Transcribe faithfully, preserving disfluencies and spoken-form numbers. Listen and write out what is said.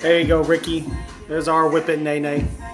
There you go, Ricky. There's our Whip It Nay Nay.